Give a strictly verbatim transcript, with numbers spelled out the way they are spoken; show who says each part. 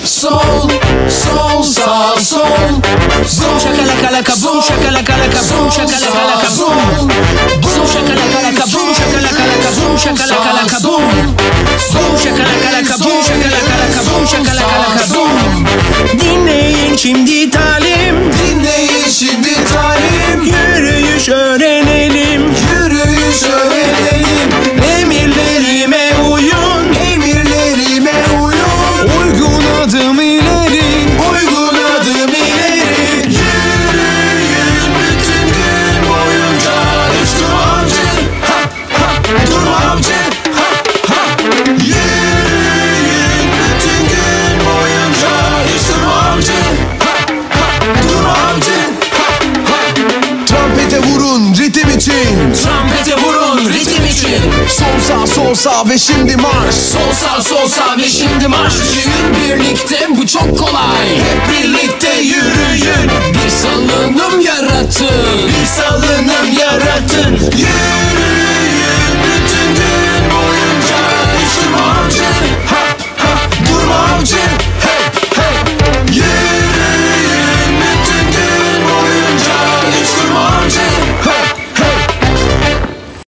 Speaker 1: sol, sol, sağ, sol.
Speaker 2: Boom şakalaka boom şakalaka boom şakalaka boom. Boom şakalaka boom şakalaka boom şakalaka boom. Boom şakalaka boom şakalaka boom şakalaka boom. Dinleyin şimdi talim,
Speaker 1: Dinleyin şimdi talim.
Speaker 2: yürüyüş öğrenelim,
Speaker 1: Yürüyüş öğrenelim.
Speaker 2: emirlerime uyun,
Speaker 1: Emirlerime uyun.
Speaker 2: uygun adım ileri.
Speaker 1: Uygun adım ileri. Yürüyün bütün gün boyunca. Hiç durmamcı. Ha ha. Durmamcı. Ha ha. Yürüyün bütün gün boyunca. Hiç durmamcı. Ha ha. Durmamcı. Ha ha. Trompete vurun ritim için.
Speaker 2: Trompete vurun ritim için.
Speaker 1: Sol sağ sol sağ ve şimdi marş.
Speaker 2: Sol sağ sol sağ ve şimdi marş. Yürüyün birlikte, bu çok kolay.
Speaker 1: Hep birlikte yürüyün.
Speaker 2: Bir salı